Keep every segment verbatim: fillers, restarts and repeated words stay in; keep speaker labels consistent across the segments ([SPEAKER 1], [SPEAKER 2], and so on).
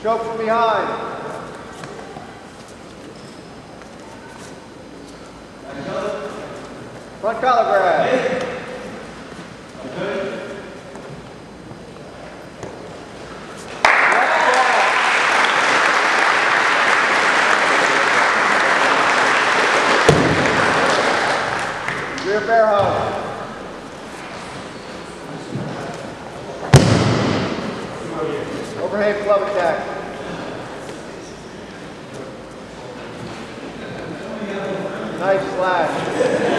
[SPEAKER 1] Choke from behind. Front collar grab. Rear bear hug. Overhead club attack. Nice slash.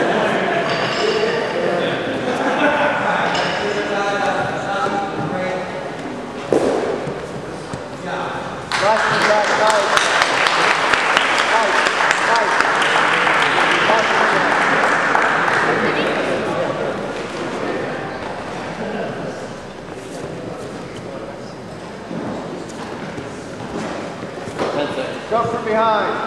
[SPEAKER 1] Slash attack, nice. Nice, nice. Slash attack. Choke from behind.